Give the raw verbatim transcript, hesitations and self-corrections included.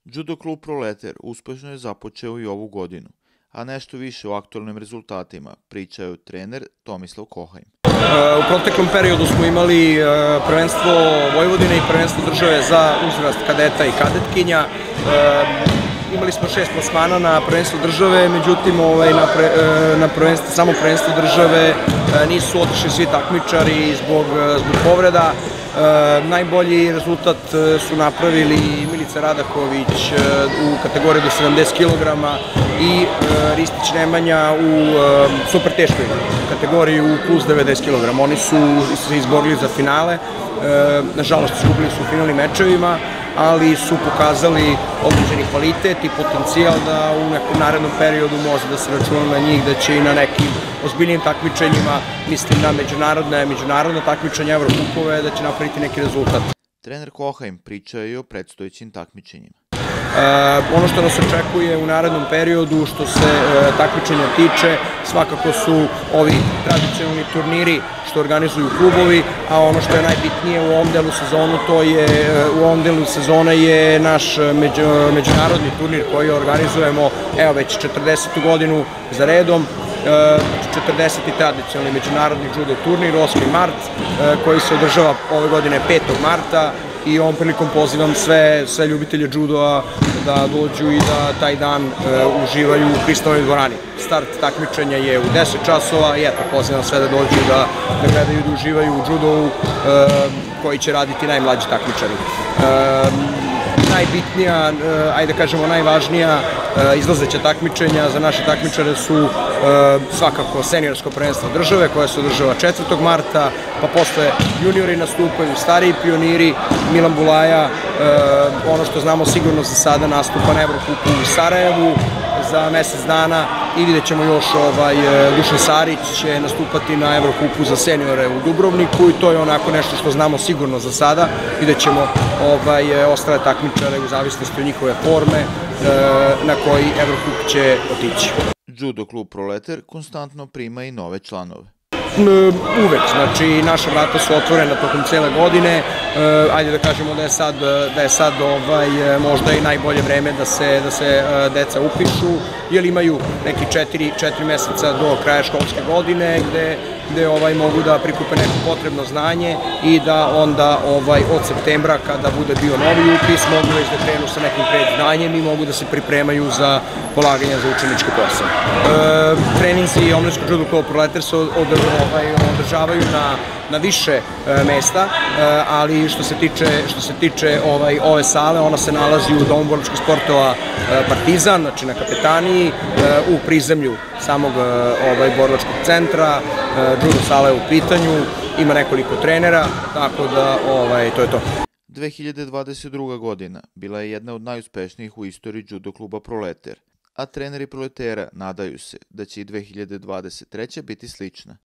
Judo klub Proleter uspešno je započeo i ovu godinu, a nešto više o aktualnim rezultatima pričaju trener Tomislav Kohajm. U proteklom periodu smo imali prvenstvo Vojvodine i prvenstvo države za uzrast kadeta i kadetkinja. Imali smo šest plasmana na prvenstvo države, međutim na samo prvenstvo države nisu otišli svi takmičari zbog povreda. Najbolji rezultat su napravili Milica Radaković u kategoriji do sedamdeset kilograma i Ristić Nemanja u super teškoj kategoriji u plus devedeset kilograma. Oni su se izborili za finale, nažalost izgubili su u finalnim mečevima, ali su pokazali određeni kvalitet i potencijal da u nekom narednom periodu može da se računa na njih, da će i na nekim ozbiljnim takmičenjima, mislim na međunarodne, međunarodno takmičenje Evrokupove, da će napraviti neki rezultat. Trener Kohajm pričao i o predstojećim takmičenjima. Ono što nas očekuje u narednom periodu što se takmičenja tiče, svakako su ovi tradicionalni turniri što organizuju klubovi, a ono što je najbitnije u ovom delu sezonu, to je, u ovom delu sezone je naš međunarodni turnir koji organizujemo, evo već četrdesetu godinu za redom, četrdeseti tradicionalni međunarodni judo turnir, osmi mart, koji se održava ove godine petog marta, i ovom prilikom pozivam sve ljubitelje judoa da dođu i da taj dan uživaju u Kristovoj dvorani. Start takmičenja je u deset časova i eto, pozivam sve da dođu da gledaju i da uživaju u judovu koji će raditi najmlađi takmičari. Najbitnija, ajde kažemo najvažnija izlazeća takmičenja za naše takmičare su svakako seniorsko prvenstvo države koje se održava četvrtog marta, pa posle juniori nastupaju, stariji pioniri, Milan Bulaja, ono što znamo sigurno za sada, nastupa na Evrokupu u Sarajevu za mesec dana, i vidjet ćemo još Dušan Sarić će nastupati na Evrokupu za seniore u Dubrovniku, i to je onako nešto što znamo sigurno za sada. Vidjet ćemo ostale takmičare u zavisnosti od njihove forme na koji Evrokup će otići. Judo klub Proleter konstantno prima i nove članove. Uvek, znači naša vrata su otvorena tokom cele godine, ajde da kažemo da je sad možda i najbolje vreme da se deca upišu, jer imaju neki četiri meseca do kraja školske godine gde mogu da prikupe neko potrebno znanje i da onda od septembra kada bude bio novi upis mogu već da krenu sa nekim predznanjem i mogu da se pripremaju za polaganje za učenički posao. Treninzi Omladinskog judo kluba Proleter se održavaju na više mesta, ali što se tiče ove sale, ona se nalazi u Domu borilačkih sportova Partizan, znači na Kapetaniji, u prizemlju samog borilačkog centra. Judo sala je u pitanju, ima nekoliko trenera, tako da to je to. dve hiljade dvadeset druga. godina bila je jedna od najuspešnijih u istoriji judo kluba Proleter, a treneri Proletera nadaju se da će i dve hiljade dvadeset treća. biti slična.